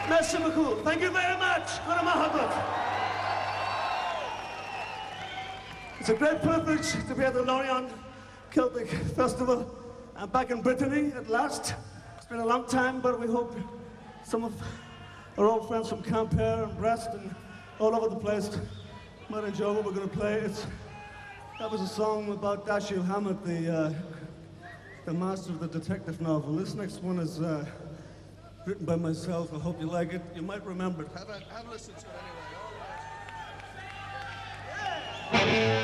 Merci beaucoup. Thank you very much. Good Mohammed. It's a great privilege to be at the Lorient Celtic Festival. I'm back in Brittany at last. It's been a long time, but we hope some of our old friends from Quimper and Brest and all over the place might enjoy what we're going to play. That was a song about Dashiell Hammett, the master of the detective novel. This next one is written by myself. I hope you like it. You might remember it. Have a listen to it anyway.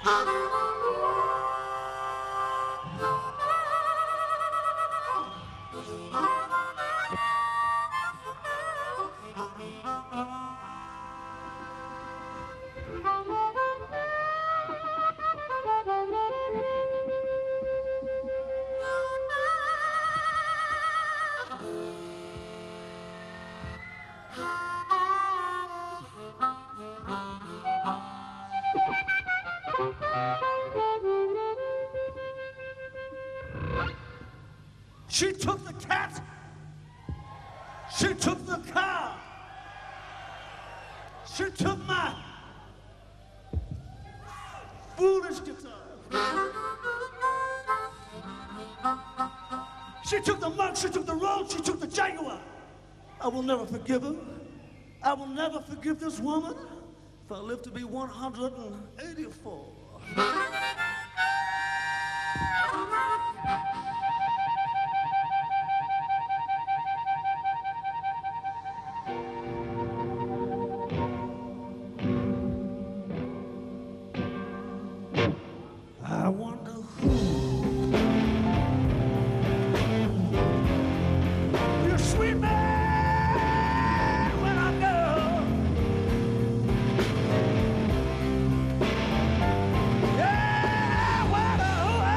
She took the cat. She took the car. She took my foolish guitar. She took the mug, she took the road, she took the Jaguar. I will never forgive her. I will never forgive this woman if I live to be 184. I wonder who you sweet man when I go. Yeah, I wonder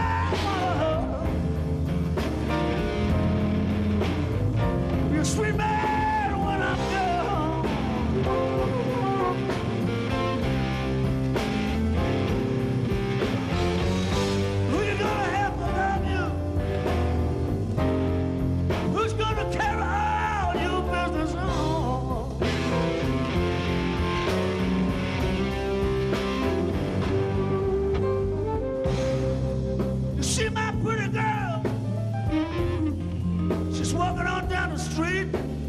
who you sweet man when I'm gone. Who you gonna have to love you? Who's gonna carry all your business on? You see my pretty girl? She's walking on down the street.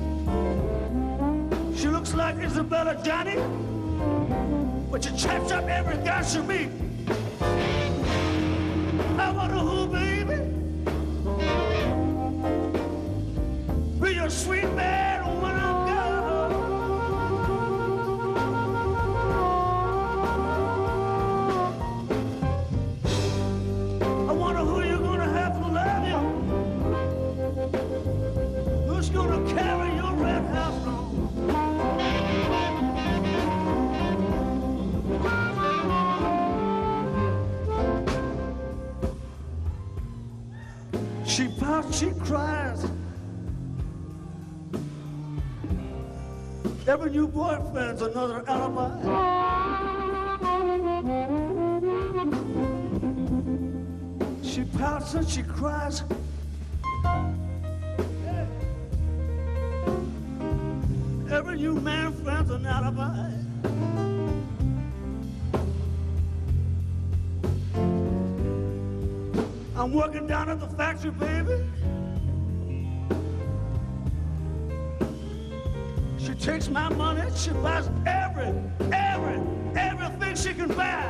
She looks like Isabella Johnny, but she chaps up every guy she meets. I wonder who, baby, be your sweet man when I'm gone. I wonder who you're gonna have to love you. Who's gonna carry your red house on? She pouts, she cries. Every new boyfriend's another alibi. She pouts and she cries. Every new man friend's an alibi. I'm working down at the factory, baby. She takes my money, she buys everything she can buy.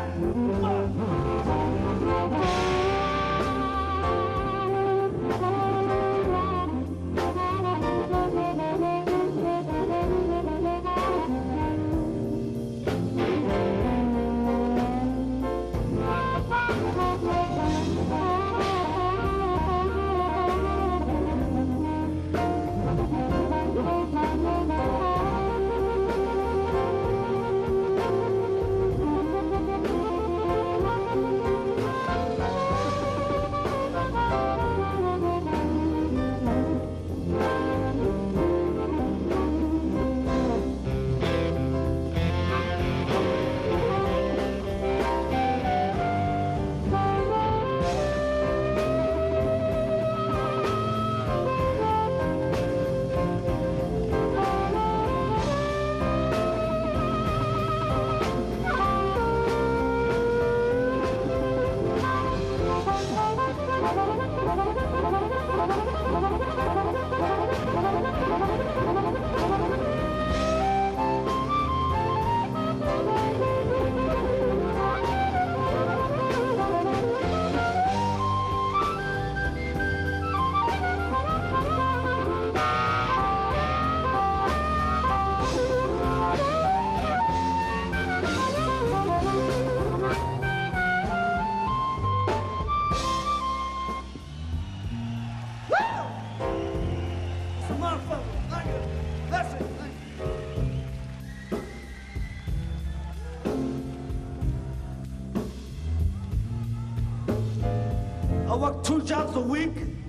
I work 2 jobs a week,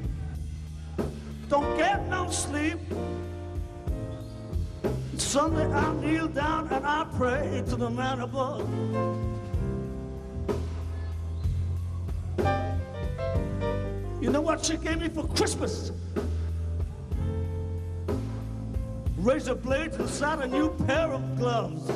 don't get no sleep. Sunday I kneel down and I pray to the man above. You know what she gave me for Christmas? Razor blades inside a new pair of gloves.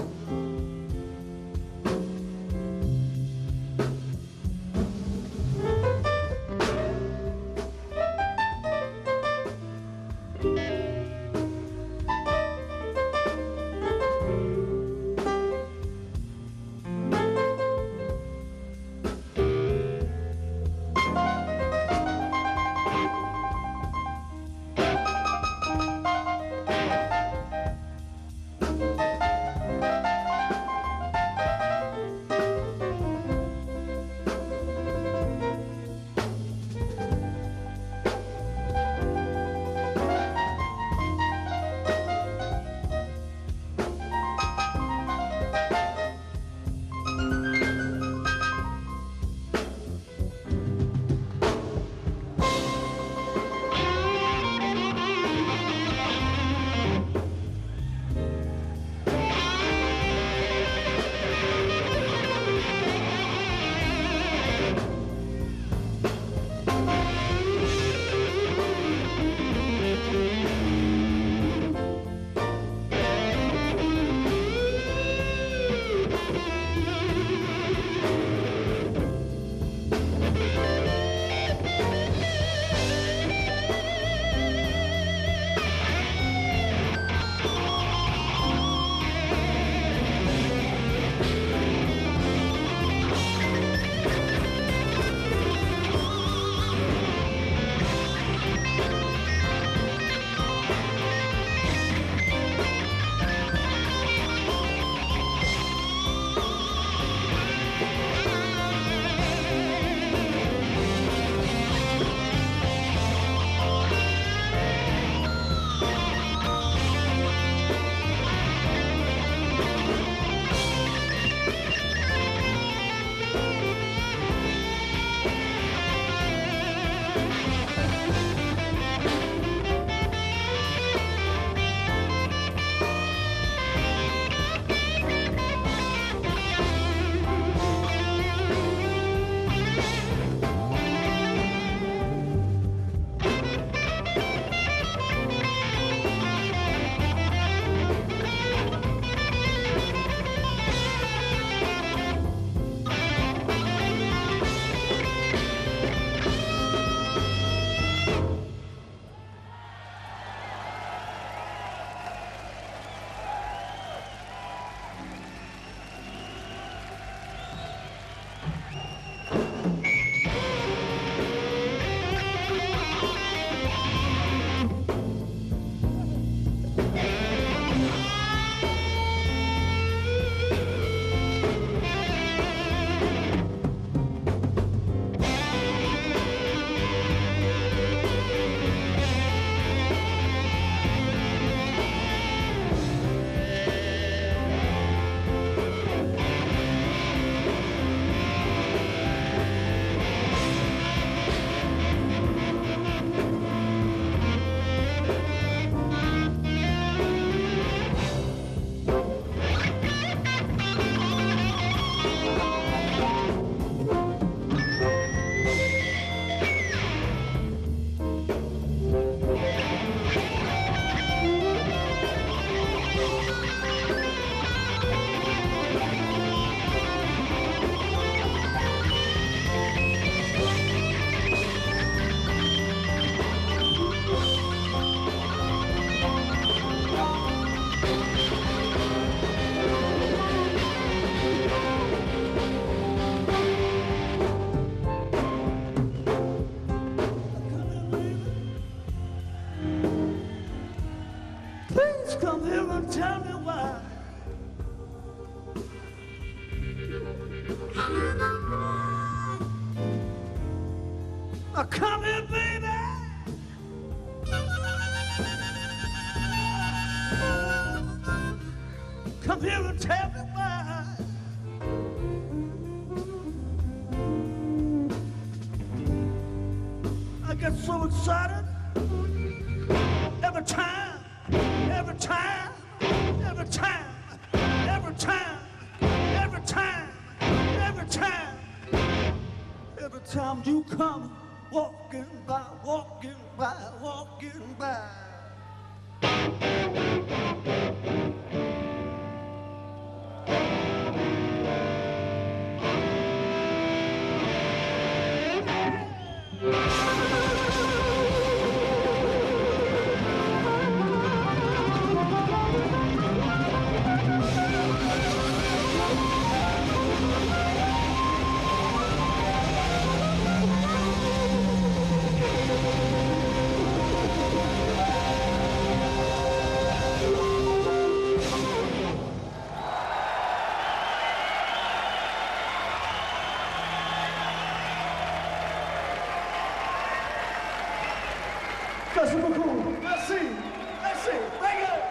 Come here, baby. Come here and tell me why. get so excited every time, every time, every time, every time, every time, every time, every time you come walking by, walking by, walking by. Merci beaucoup. Merci. Merci. Thank you.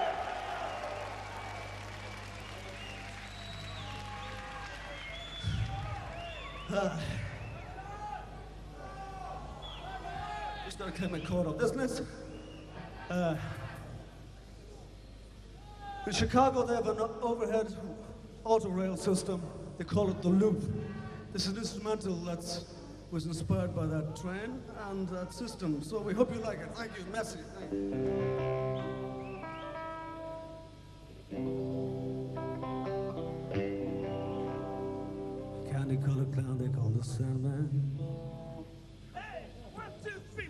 Just gotta keep my coat up, isn't it? In Chicago, they have an overhead auto rail system. They call it the Loop. This is an instrumental that was inspired by that train and that system. So we hope you like it. Thank you. Merci. Thank you. Candy colored clown they call the Sandman. Hey, 1, 2, 3,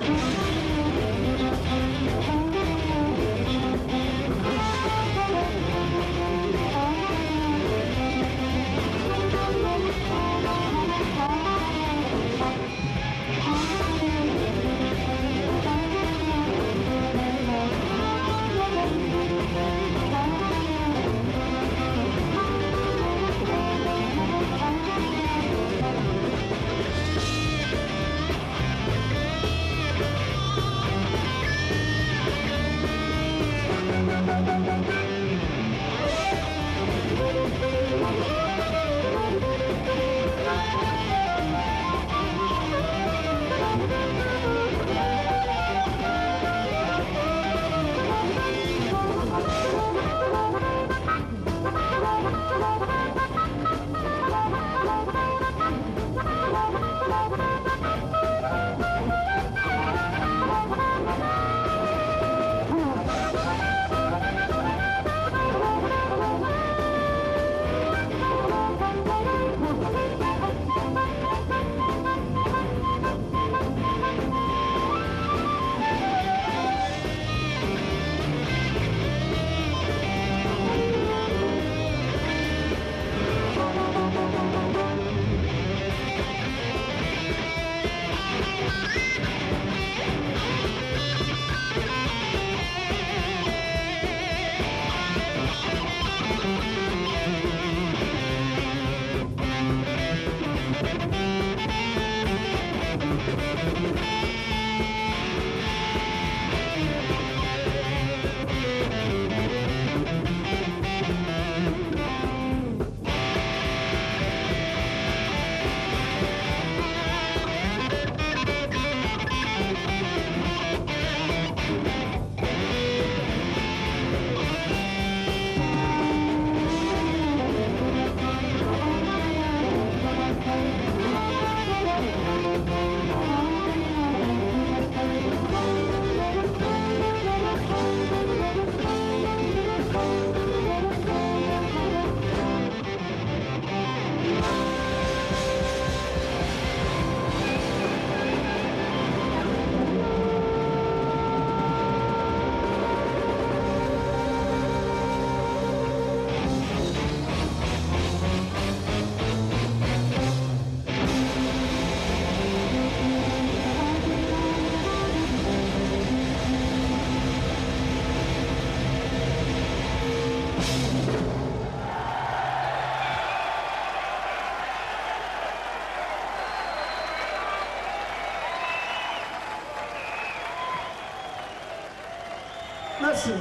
Merci.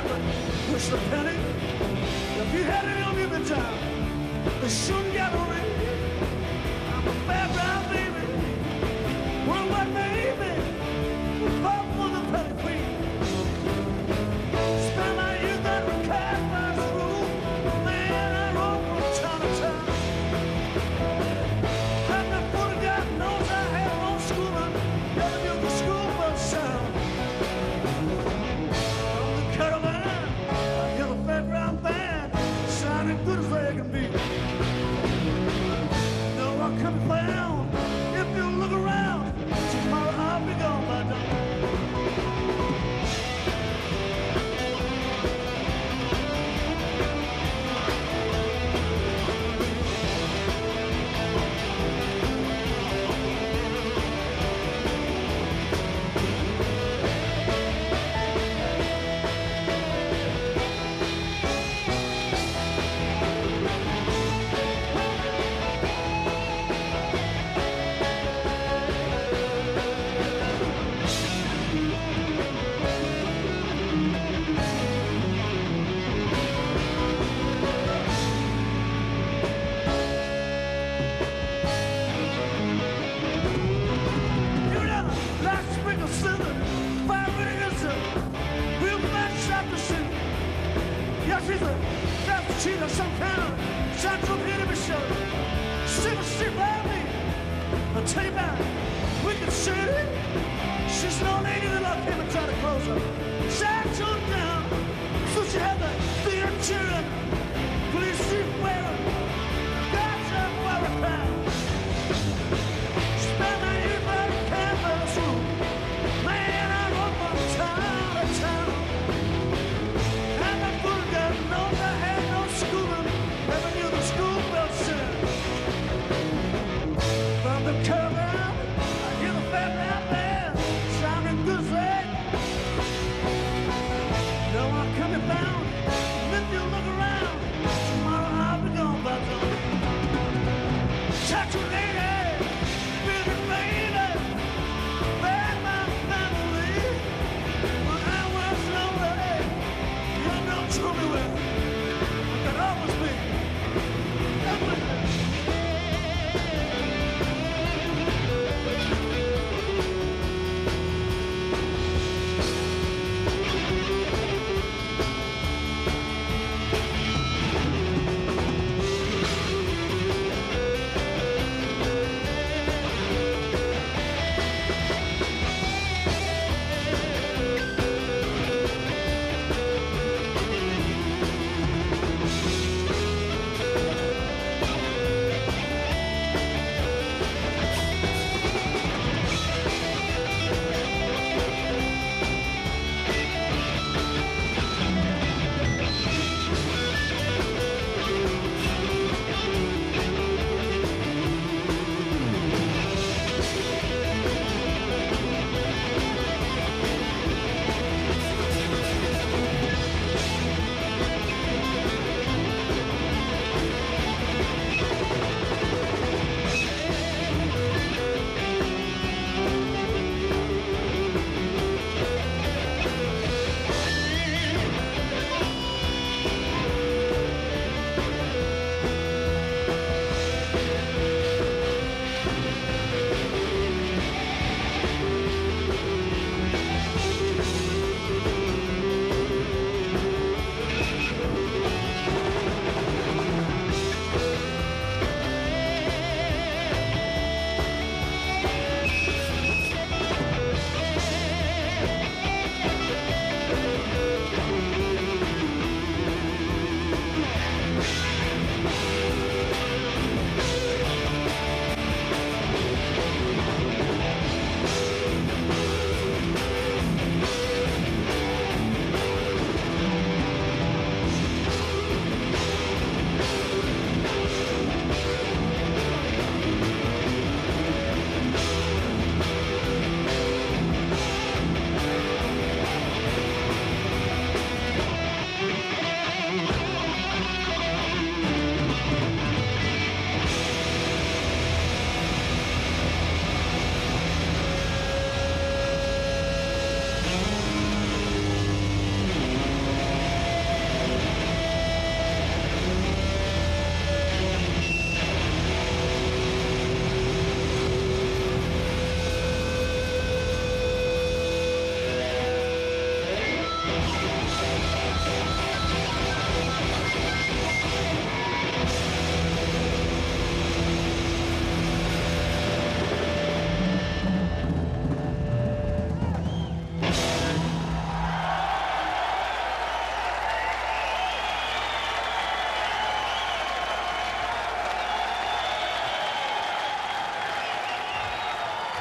pocket, push the penny. If you had any of you the job, the shooting gallery. I'm a background baby, worldwide baby, fought for the penny queen. Spend my youth at the cat school, man, I rode from town to town. And before the God knows I had no schooling, never knew the school bus sound. From the caravan, I hear the background band, sounding good as they can be. No, I can be found if you look around. Tomorrow I'll be gone by dawn.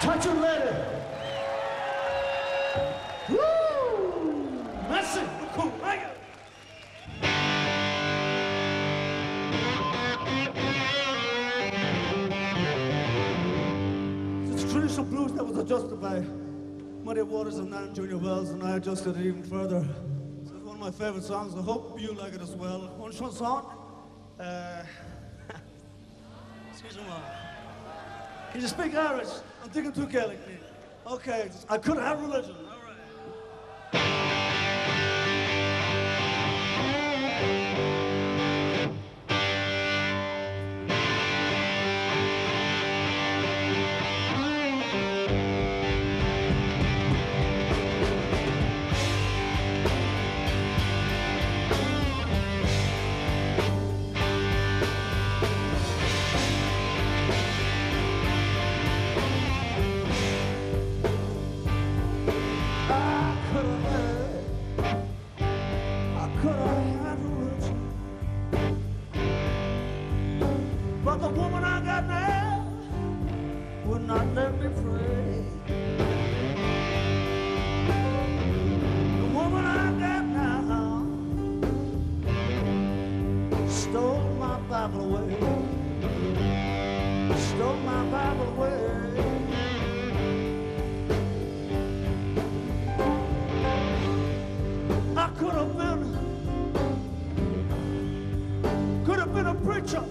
Touch it later. Woo! Merci beaucoup. Thank you. It's a traditional blues that was adjusted by Muddy Waters and Nan Junior Wells, and I adjusted it even further. So it's one of my favorite songs. I hope you like it as well. One short song. Excuse me. Can you speak Irish? I'm thinking too Gaelic. Okay, I could have religion. All right. But the woman I got now would not let me pray. The woman I got now stole my Bible away. Stole my Bible away. I could have been a preacher.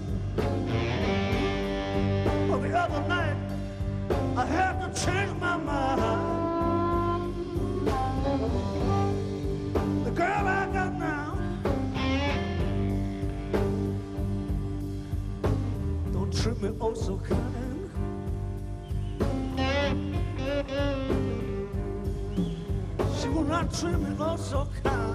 But the other night, I had to change my mind. The girl I got now don't treat me oh so kind. She will not treat me oh so kind.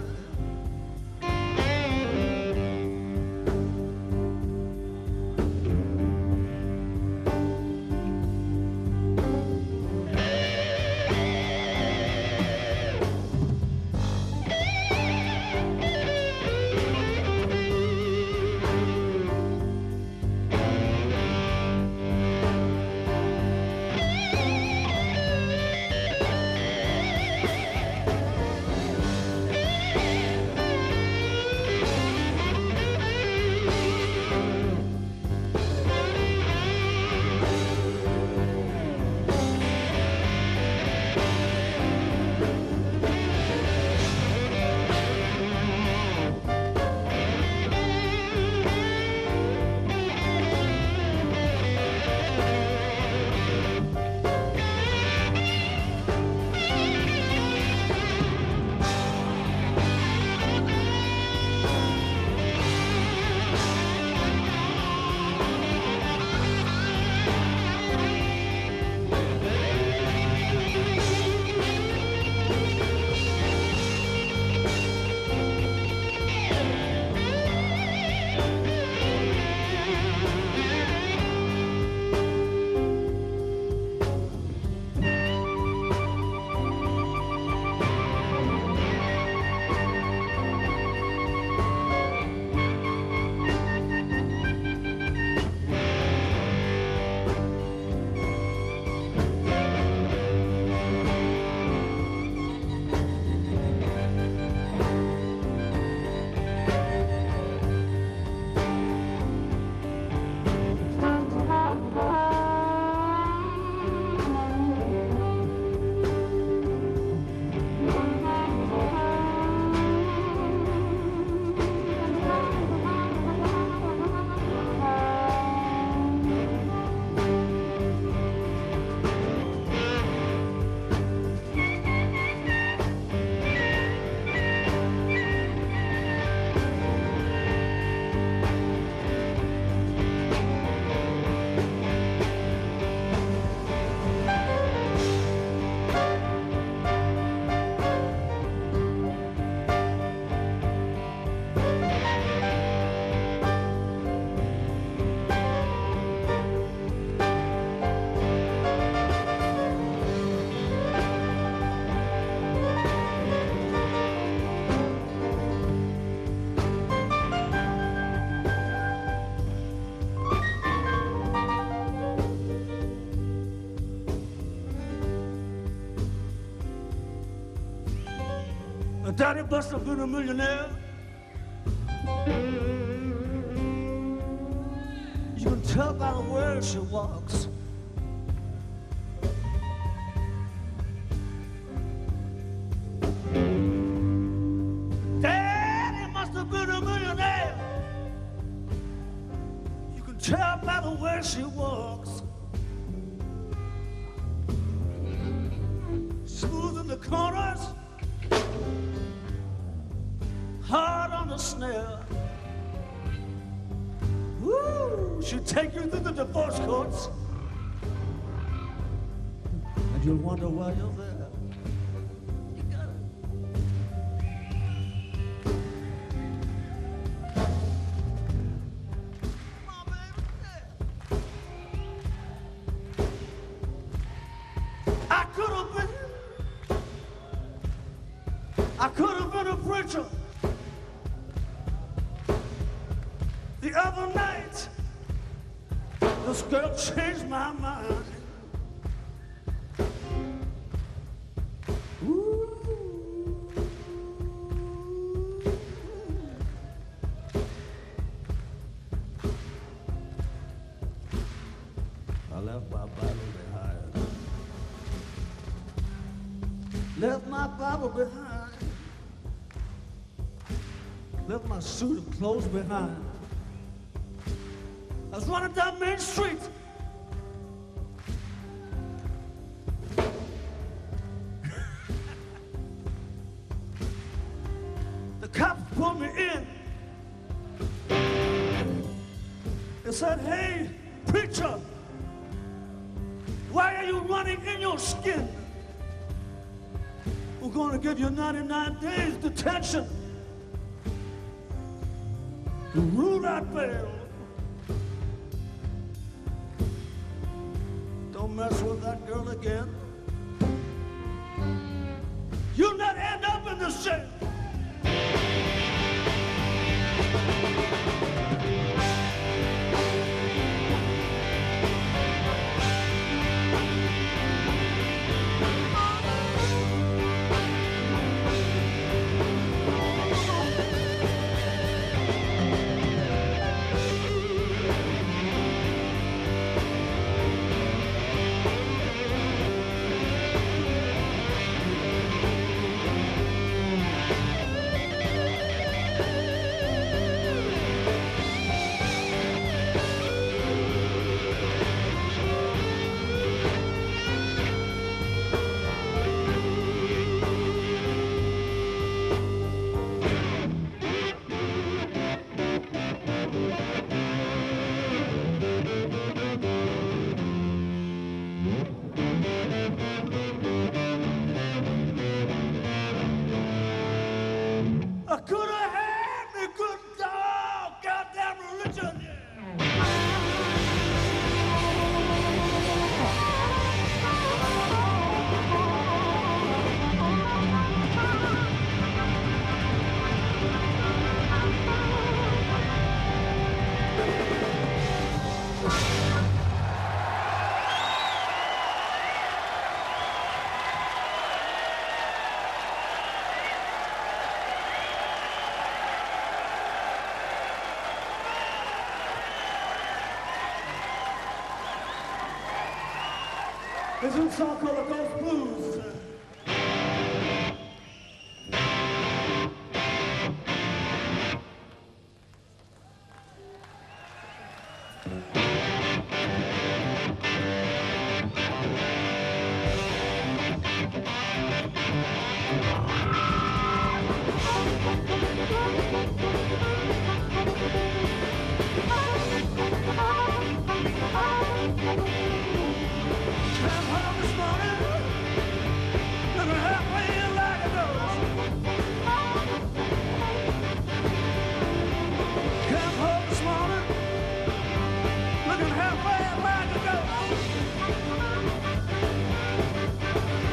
Daddy must have been a millionaire. You can tell by the way she walks. Daddy must have been a millionaire. You can tell by the way she walks. Smooth in the corners, hard on the snare. Woo! She'll take you through the divorce courts, and you'll wonder why you're there. You got it. Come on, baby. Yeah. I could have been a preacher. The other night, this girl changed my mind. Ooh. I left my Bible behind. Left my Bible behind. Left my suit of clothes behind. I was running down Main Street. The cops pulled me in. They said, "Hey, preacher, why are you running in your skin? We're going to give you 99 days detention. Rule out bail. Don't mess with that girl again. You'll not end up in the jail." I could have had me good dog, goddamn religion, yeah. There's a song called On Thw Blues.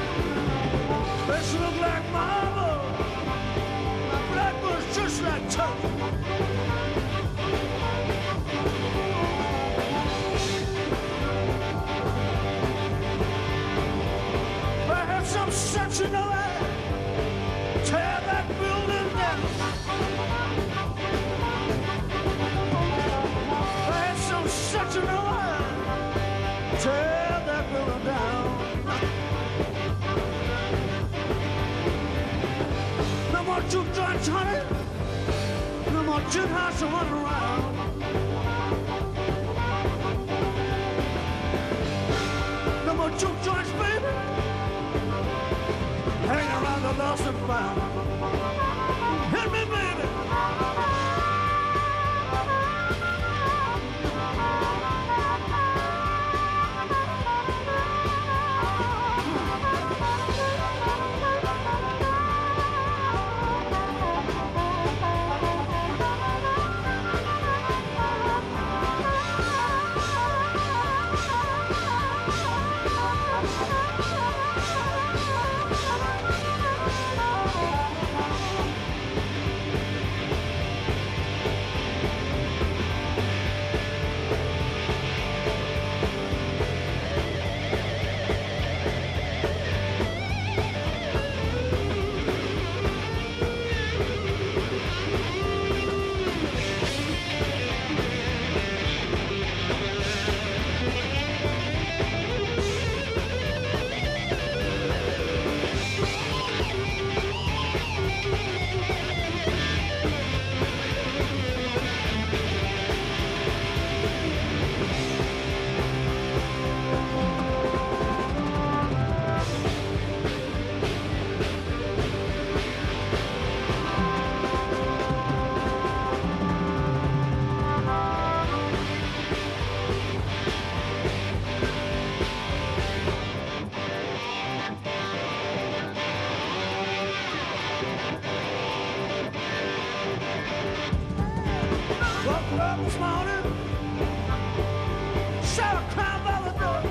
Look like mama, my black was just like toast. more gin house to run around. No more juke joints, baby. Hang around the lost and found. Hit me, baby. This morning, saw a crowd by the door.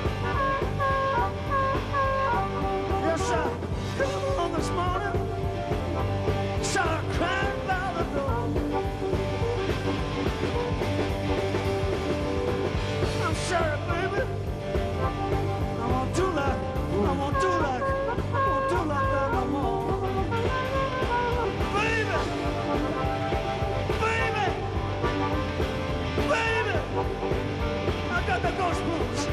Yes, I came along this morning, saw a crowd by the door. I'm sorry, baby. I won't do that. I won't do that. I won't do like that no more. Baby, baby. Baby, I got the ghost blues.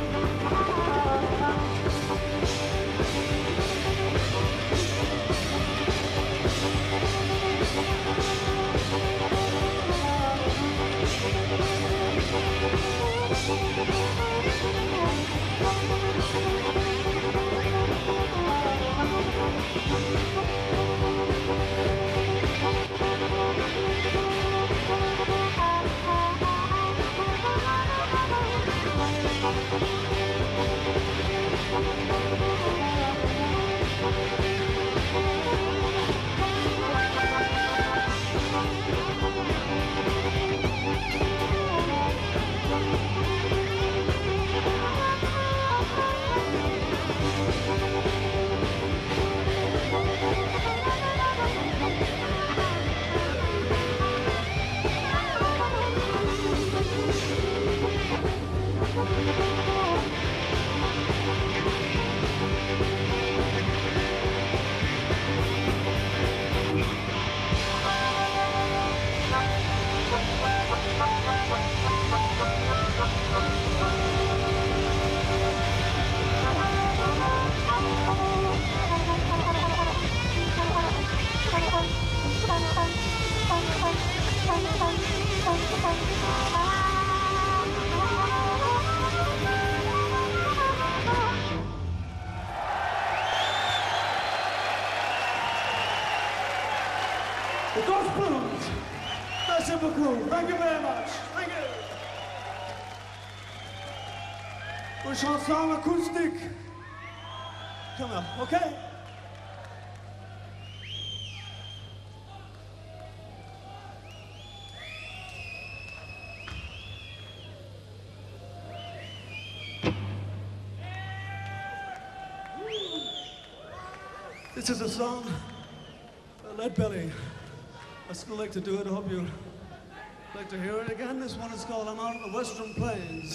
The Ghost Blues. That's super cool. Thank you very much. Thank you. Une chanson acoustique. Come on, okay? This is a song by Lead Belly. I still like to do it. I hope you like to hear it again. This one is called On Thw Western Plain.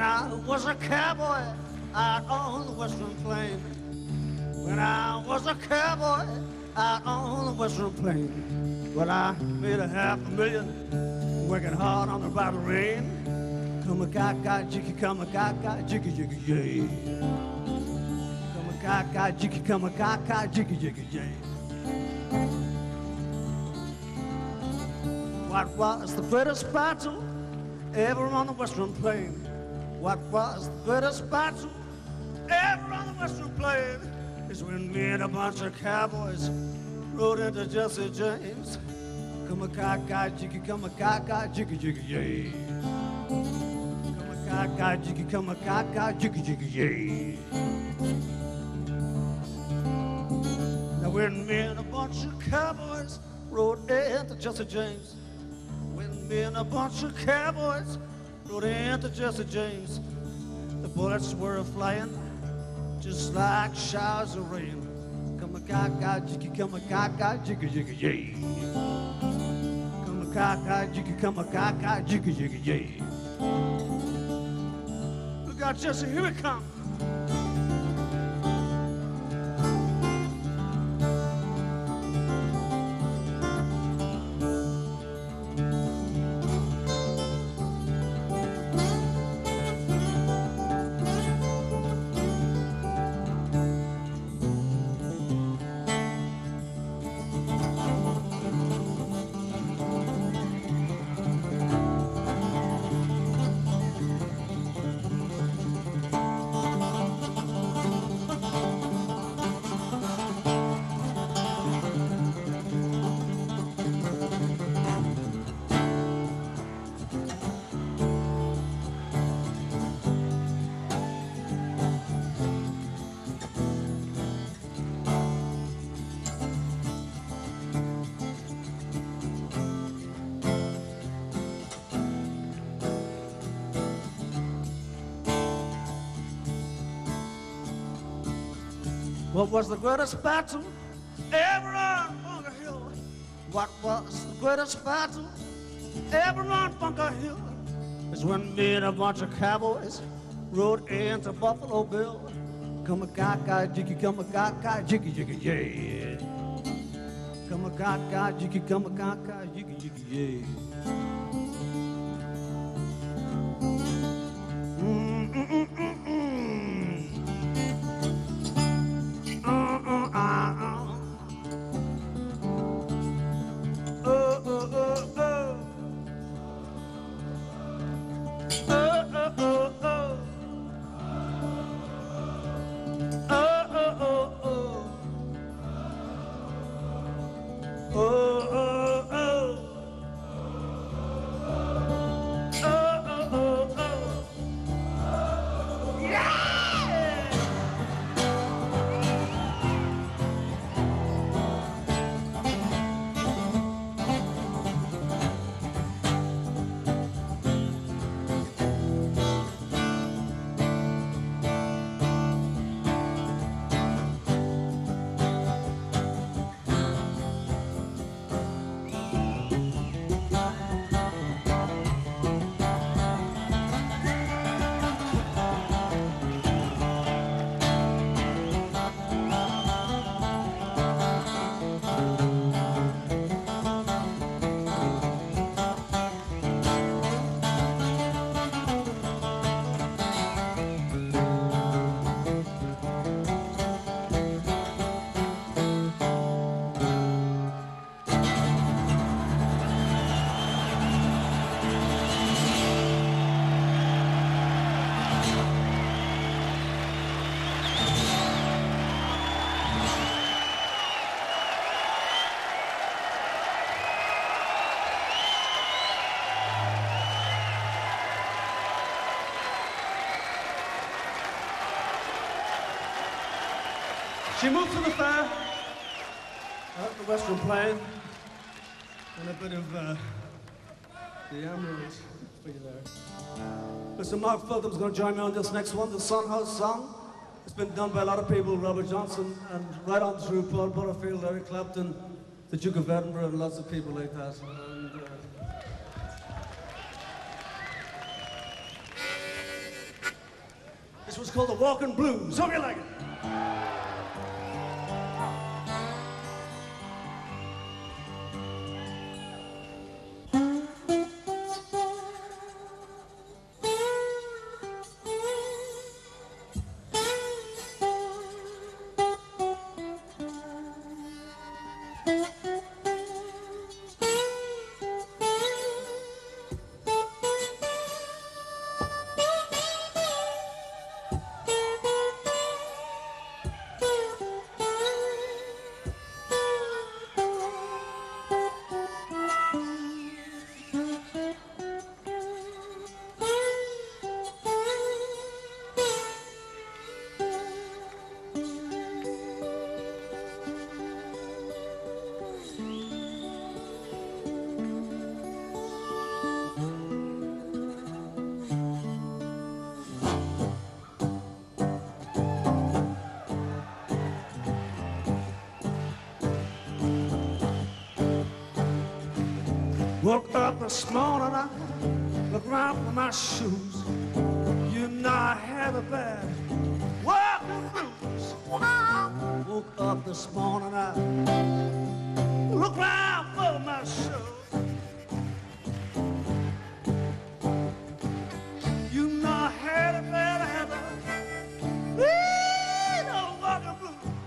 I was a cowboy out on the Western Plain. When I was a cowboy out on the Western Plain. Well, I made a $500,000 working hard on the battle rain. Come a gaga, jiggy, come a gaga, jiggy, jiggy, yay. Come a gaga, jiggy, come a gaga, jiggy, jiggy, yay. What was the greatest battle ever on the Western Plain? What was the greatest battle ever on the Western Plain? Is when me and a bunch of cowboys rode into Jesse James. Come a gaga, jiggy, come a gaga, jiggy, jiggy, yay. Come a gaga, jiggy, come a gaga, jiggy, jiggy, yay. Now when me and a bunch of cowboys rode into Jesse James. When me and a bunch of cowboys rode into Jesse James. The bullets were flying just like showers of rain. Come a gaga, jiggy, come a gaga, jiggy, jiggy, yay. Come a gaga, jiggy, come a gaga, jiggy, jiggy, yay. Look out, Jesse, here we come. What was the greatest battle ever on Bunker Hill? What was the greatest battle ever on Bunker Hill? It's when me and a bunch of cowboys rode into Buffalo Bill. Come a gaga, jiggy, come a gaga, jiggy, jiggy, yeah. Come a gaga, jiggy, come a gaga, jiggy, jiggy, yeah. She moved to the fair, out the Western Plain, and a bit of the Emeralds for you there. Mr. Mark Fulton's going to join me on this next one, the Son House song. It's been done by a lot of people, Robert Johnson, and right on through Paul Butterfield, Eric Clapton, the Duke of Edinburgh, and lots of people like that. And, Next one's called the Walkin Blues. Hope you like it. Woke up this morning, I looked around for my shoes. You know I had a bad walking blues. Woke up this morning, I looked around for my shoes. You know I had a bad walking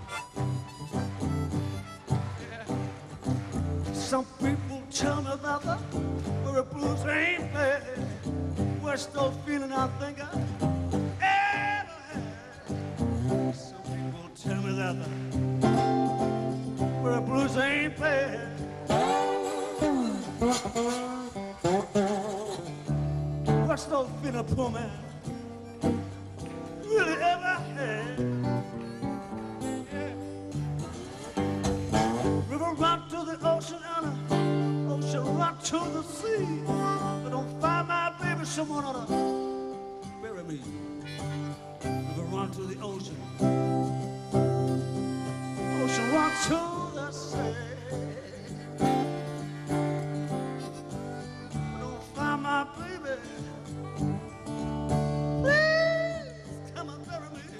blues. Some people tell me that the blues ain't bad. What's no feeling I think I ever had. Some people tell me that the blues ain't bad. What's no feeling a poor man really ever had. River run to the ocean and ocean run to the sea. But don't find my baby, someone ought to bury me. River run to the ocean, ocean run to the sea. But don't find my baby, please come and bury me.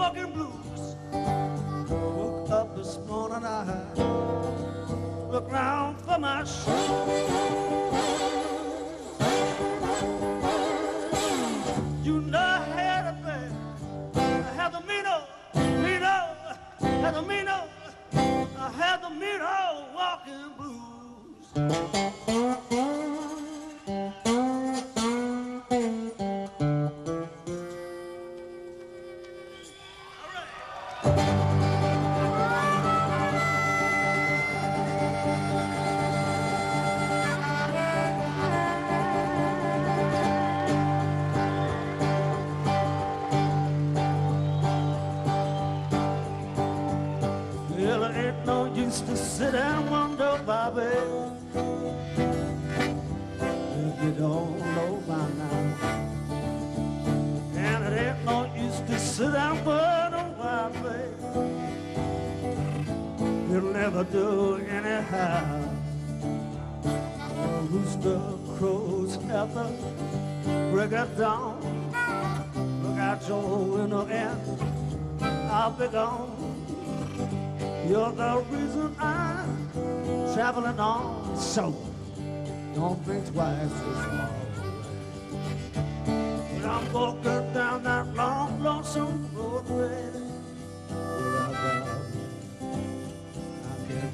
Walkin Blues. Woke up this morning, I look round for my shoes. You know I had a bed, I had the Mino, had the Mino, I had the Mino Walkin Blues. To sit and wonder, Bobby, if you don't know by now. And it ain't no use to sit and wonder, Bobby, you'll never do anyhow. The rooster crows at the break of dawn. Look out your window and I'll be gone. You're the reason I'm traveling on, so don't think twice, it's all right. And I'm walking down that long, lonesome roadway. I can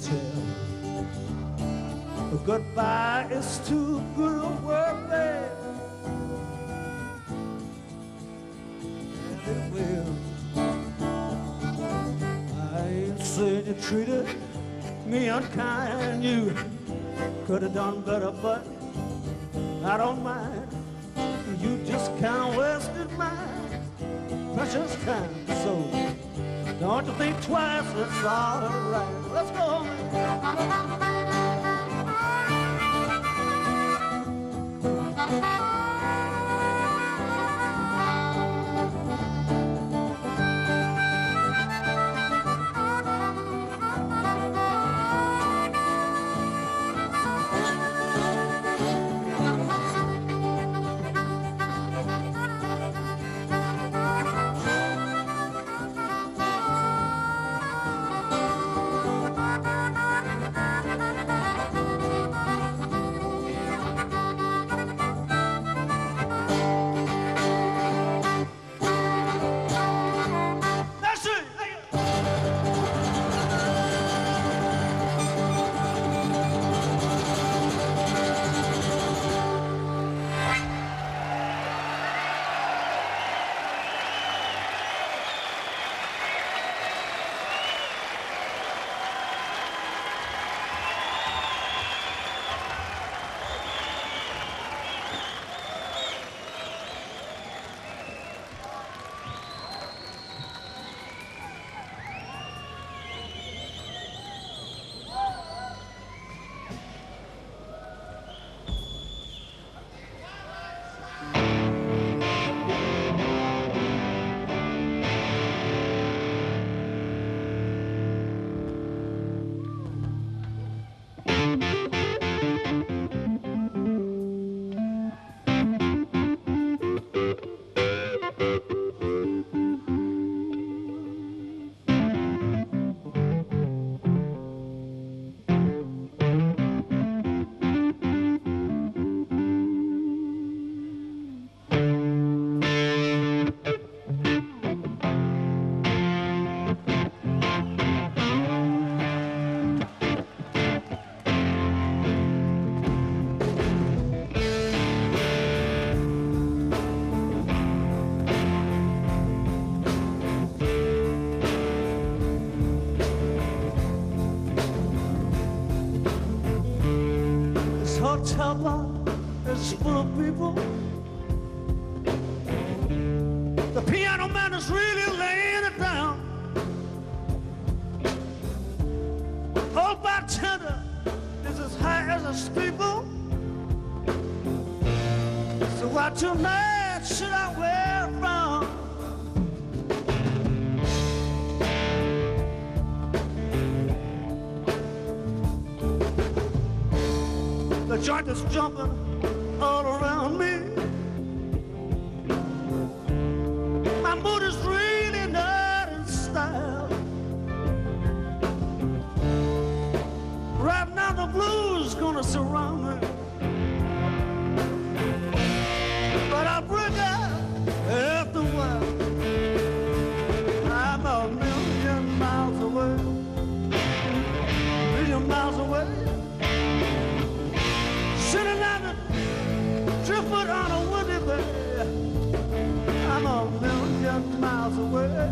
tell the goodbye is too good a word, babe. And it will. Said you treated me unkind, you could have done better, but I don't mind. You just kind of wasted my precious time, so don't you think twice, it's all right. Let's go home. Hotel bar is full of people. The piano man is really laying it down. Old bartender is as high as a steeple. So why tonight should I wear a frown? The joint is jumping all around me. My mood is really not surround me. But I break out after a while. I'm a million miles away. Million miles away. Sitting on the driftwood on a windy bay. I'm a million miles away.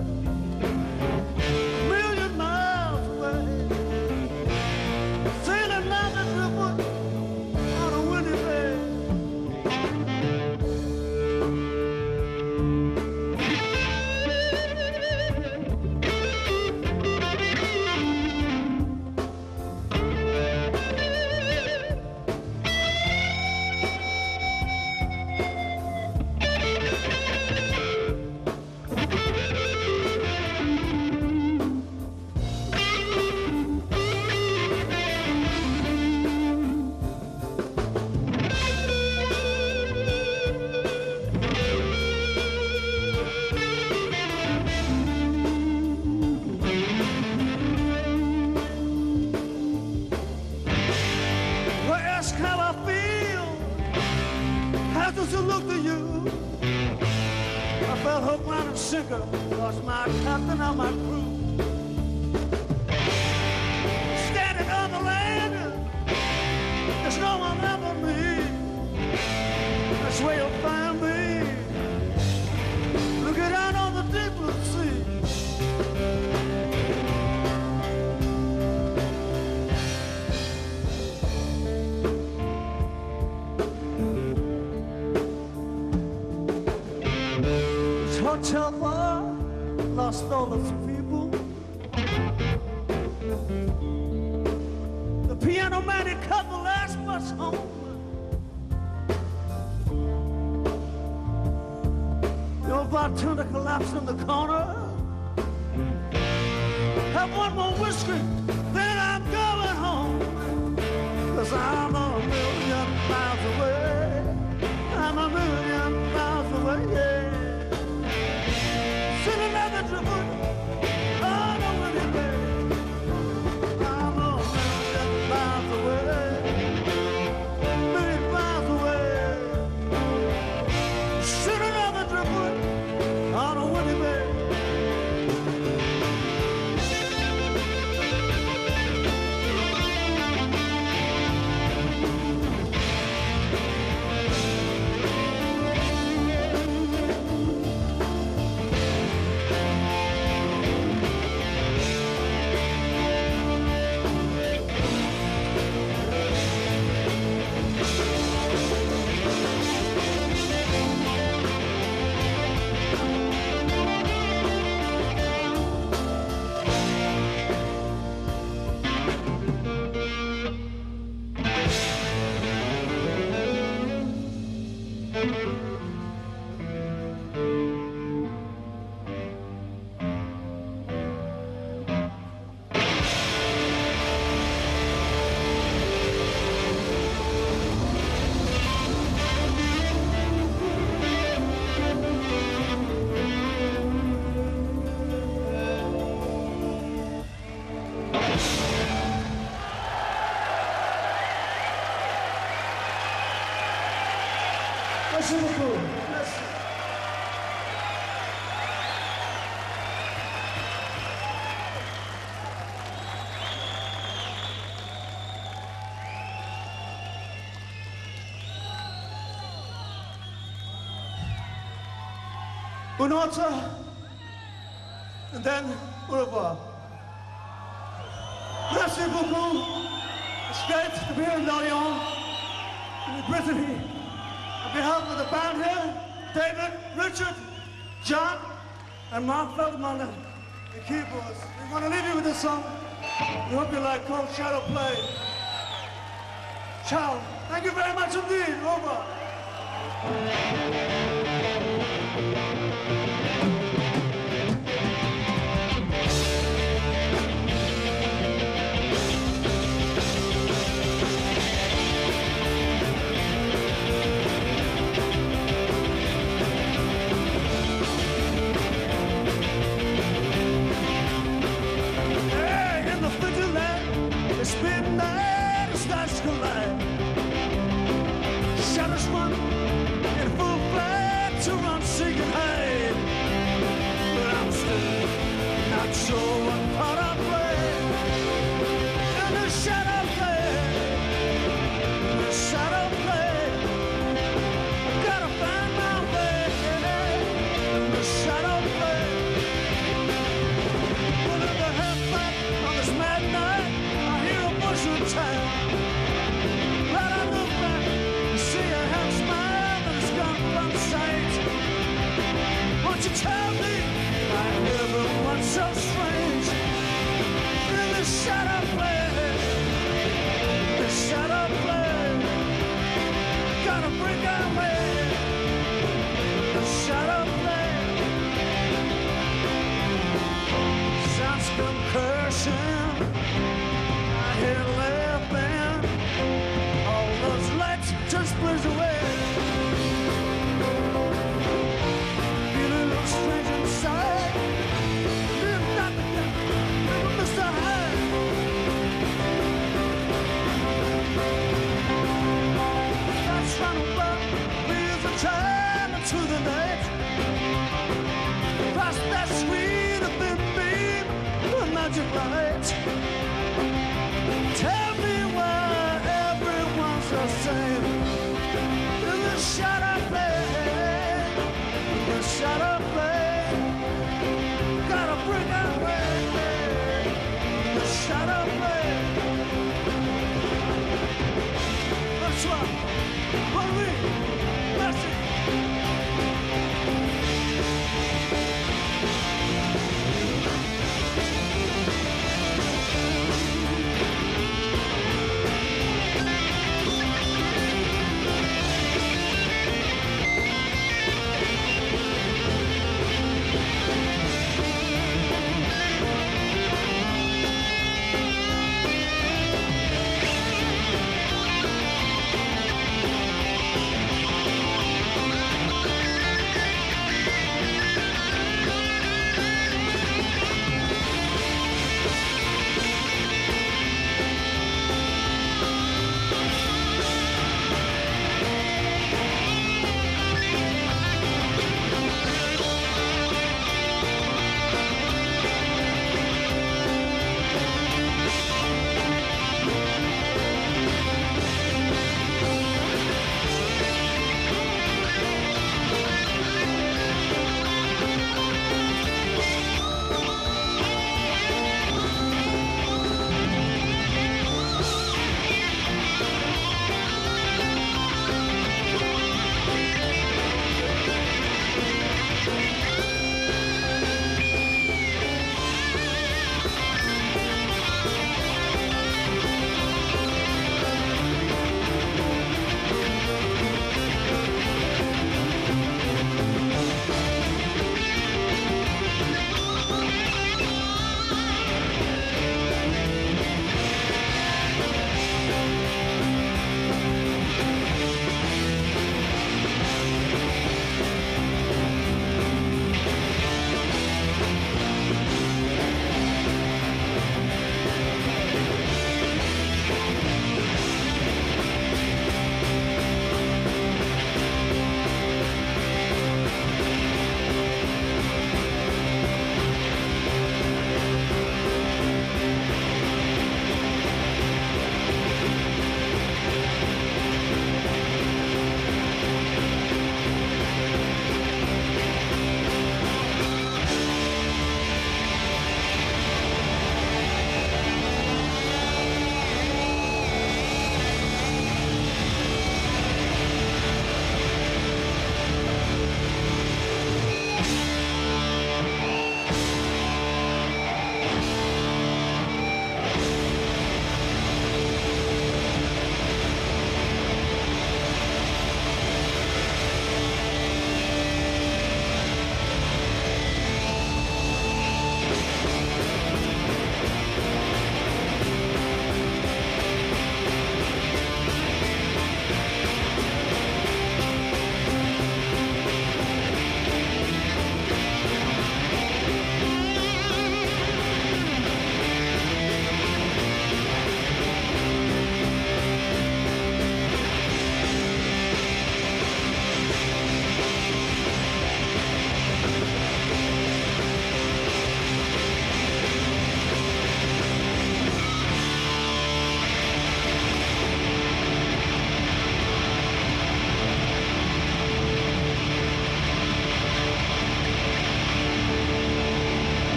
Million miles away. Sailing down the driftwood on a windy bay. Lost my captain on my crew. Standing on the land, there's no one ever me. That's where you'll find me. Looking out on the deep blue sea. This hotel bar lost all its people. The piano man had cut the last bus home. The old bartender collapsed in the corner. Have one more whiskey, then I'm going home. 'Cause I'm a million miles away. I'm a million miles away, yeah. Sitting at the driftwood on a windy bay. I'm a million miles away. Million miles away. Sitting at the driftwood on a windy bay. Merci beaucoup. Merci. Bonne autre, and then au revoir. Merci beaucoup. It's great to be here in Lorient, in Brittany. On behalf of the band here, David, Richard, John, and Mark Feldman, the keyboards. We want to leave you with this song. We hope you like, called Shadow Play. Ciao. Thank you very much indeed. Over. It's midnight, it starts to collide. station. I hear laughing. All those lights just blaze away. Feel a little strange inside. Live not the little Mr. Hyde. That's running back. Wheels are traveling through the night. Across that sweet thin beam of magic light. Tell me why everyone's the same. In the shadow play, in the shadow play. Gotta bring out way, in the shadow play. That's why, what we, that's it.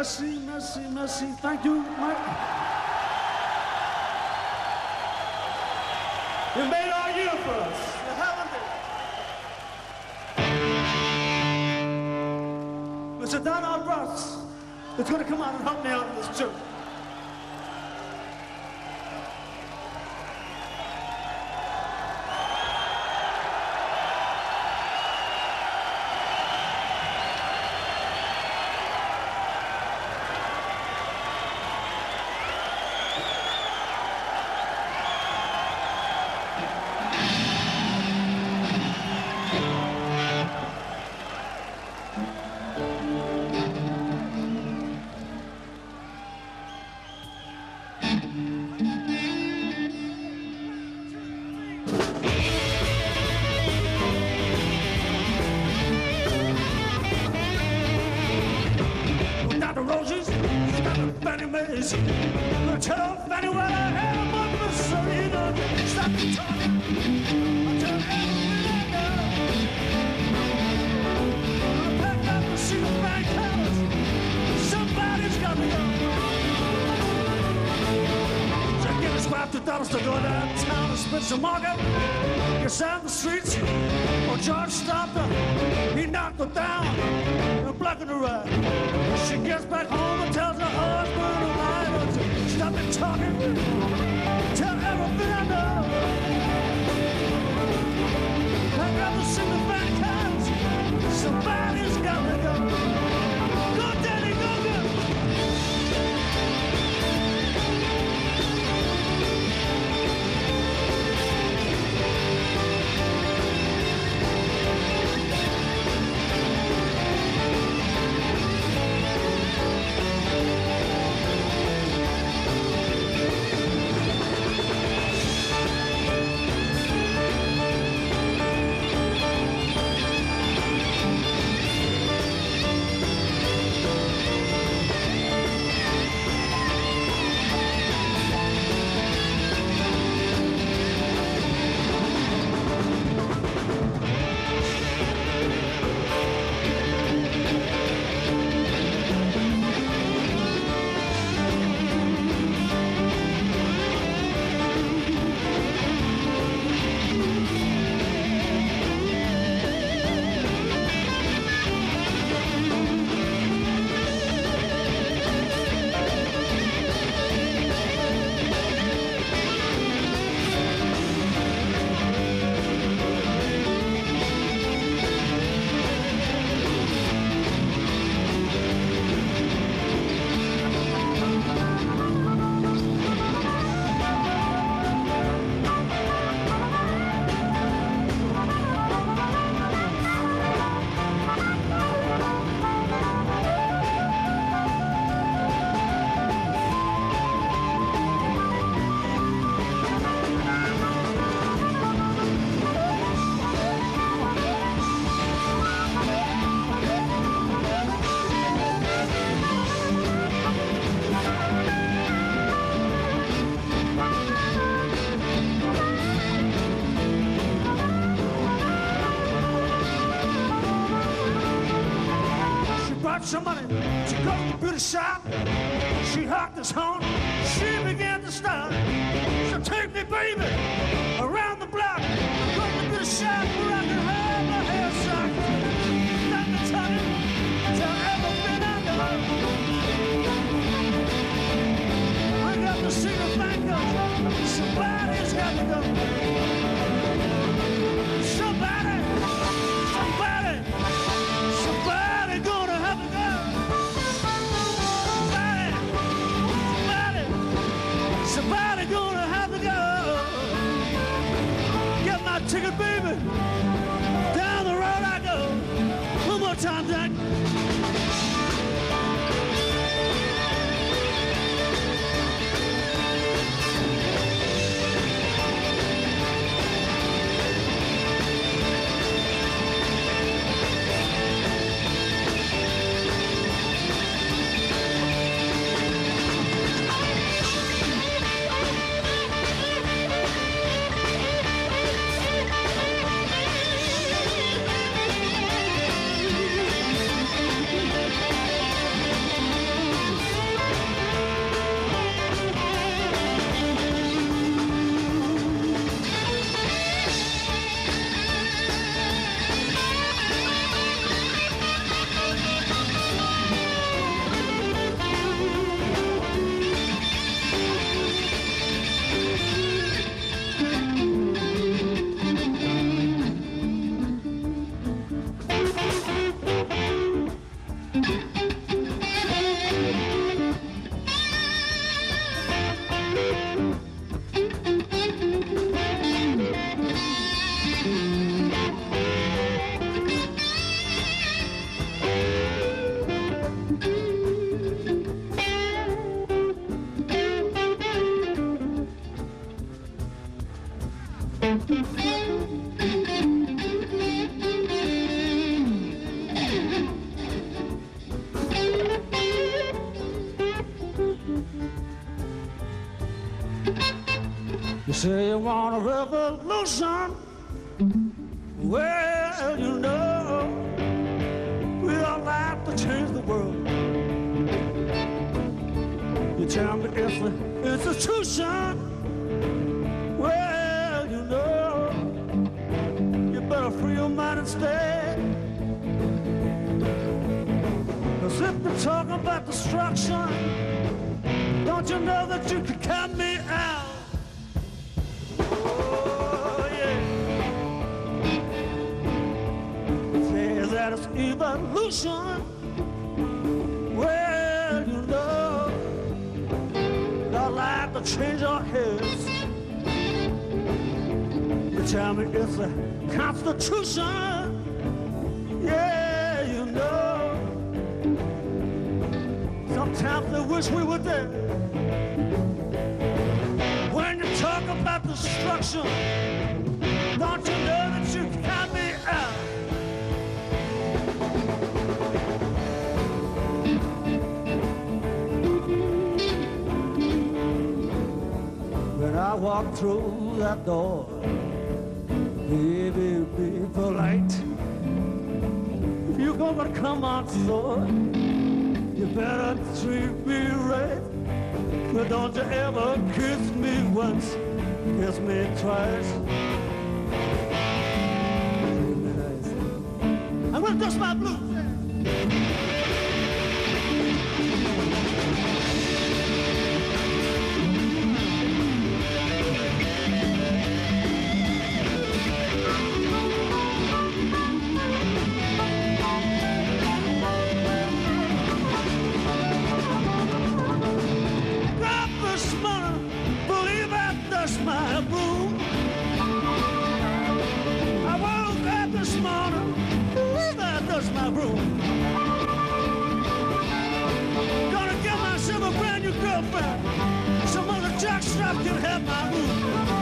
Merci, merci, merci. Thank you, Mike. You made our year for us. You haven't it? Mr. Donald Ross is going to come out and help me out in this tune. Tell Fanny what I have, but so you know, stop talking until everything I know. I packed up the suit of bank colors. Somebody's got me on. So give us $5 to go downtown and spend some market. You sound the streets, or George stopped her. He knocked her down and blocking her ride. She gets back home and tells her husband a lie. Stop it talking, tell everything I know. I got to sing the bad cards. Somebody's got to go. Go, Daddy, go, go. Some money. She goes to the beauty shop. She hocked his horn. She began to start. So take me, baby, around the block. Go to the beauty shop where I can have my hair socked. Let me tell you, tell everything I know. I got to see the bank. Somebody's got to go. Somebody, somebody, somebody gonna have to go. Somebody gonna have to go. Get my ticket, baby. Down the road I go. One more time, Jack. You say you want a revolution. Well, you know, we all like to change the world. You tell me it's the institution. Well, you know, you better free your mind instead. 'Cause if they're talking about destruction, don't you know that you can count me out? That is evolution. Well, you know, I like to change our heads. You tell me it's the Constitution. Yeah, you know, sometimes I wish we were there. When you talk about destruction, don't you know that you can count me out? When I walk through that door, baby, be polite. If you're gonna come out store, you better treat me right. But don't you ever kiss me once, kiss me twice. I'm gonna dust my blues. My broom. I woke up this morning, that's my broom. Gonna get myself a brand new girlfriend. Some other jockstrap can have my room.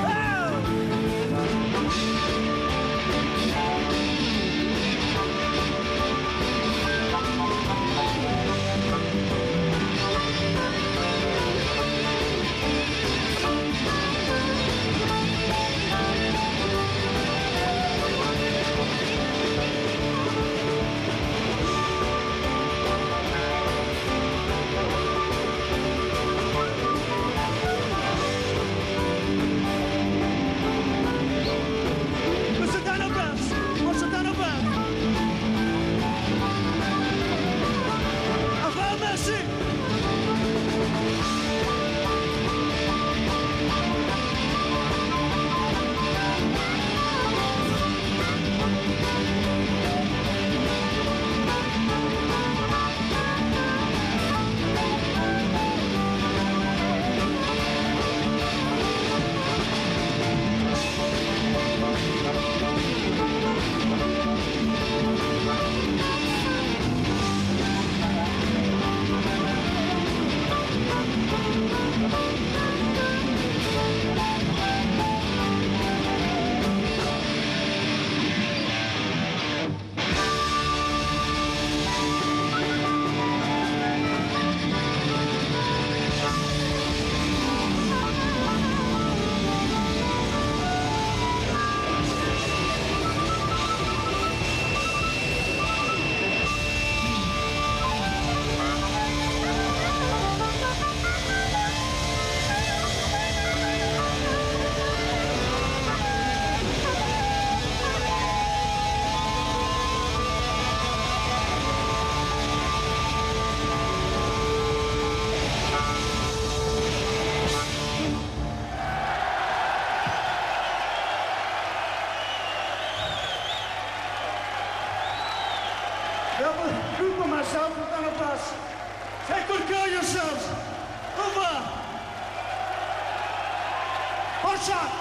Take good care of yourselves. Over. Watch out.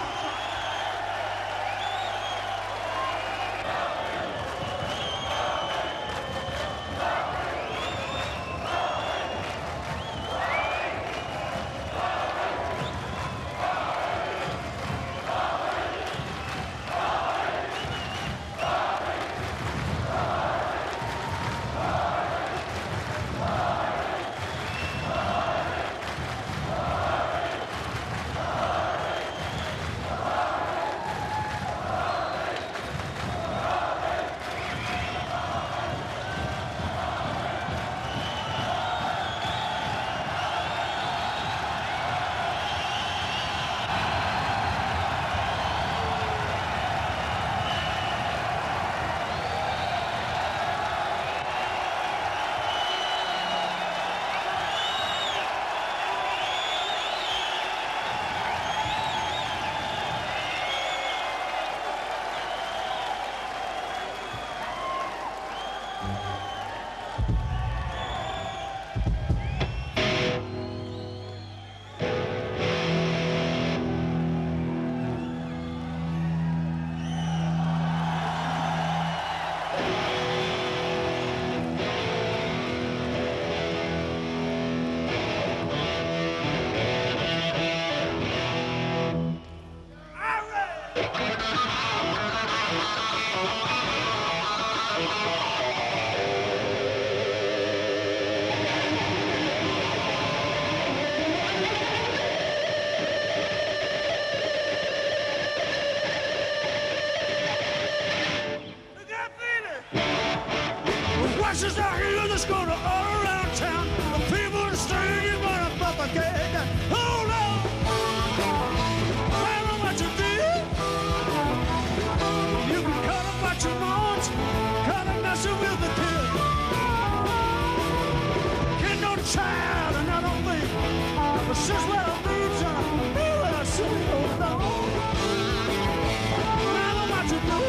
just what I need to be when I see you alone. I know what to do.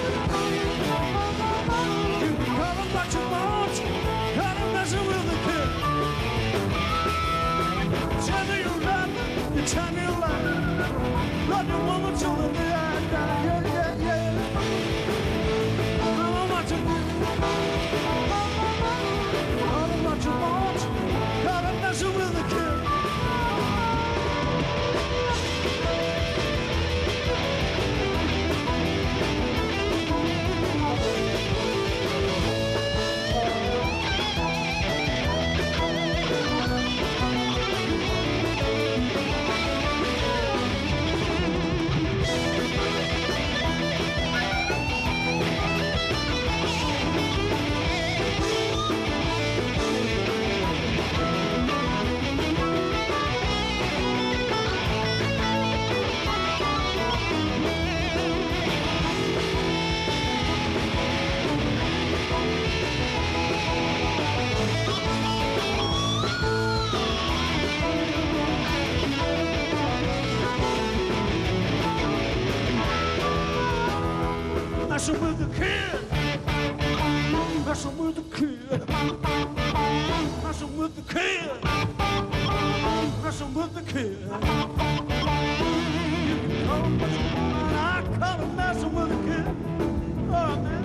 You can call them what you want. Call them messing with the kid. Tell me you love me. You tell me you love me. Love your woman till the day I die. Yeah, yeah, yeah. I know what to do. Call them what you want. Call them messing with the kid. Messing with the kid. Messing with the kid. Messing with the kid. Messing with the kid. You can call him what you want. I call him messing with the kid. All right, man.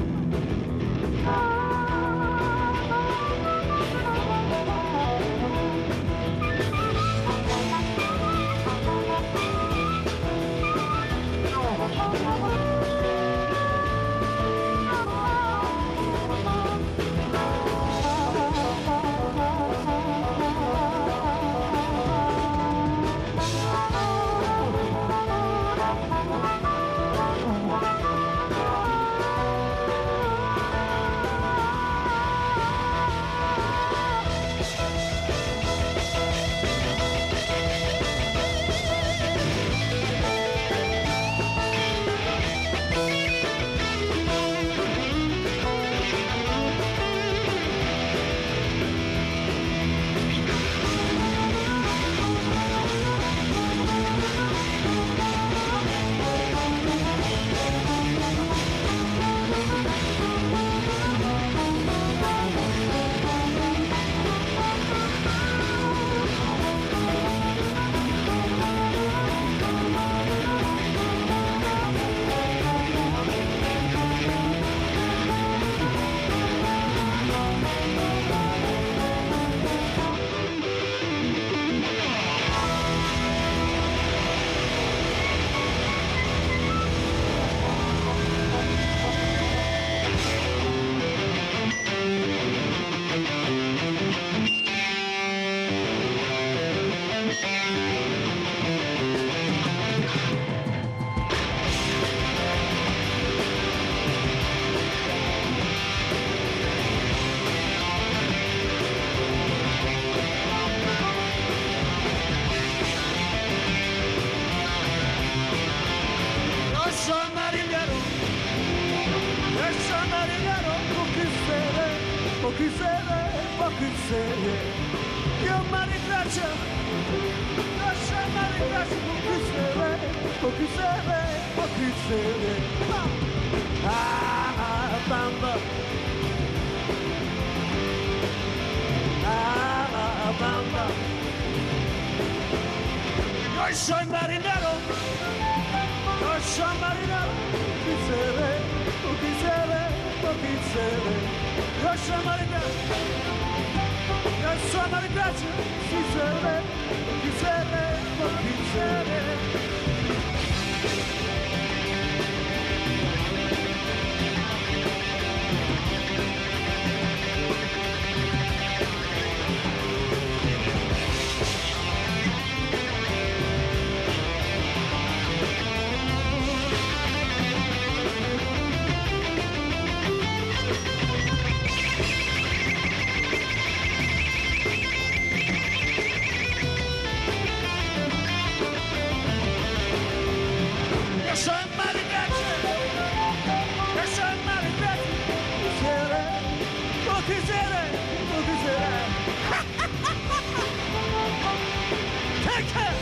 Bamba, Bamba. Yo soy marinero, yo soy marinero. Porque se ve. Yo soy marinero, yo soy marinero. Si se ve, porque se ve, porque se ve. Take care!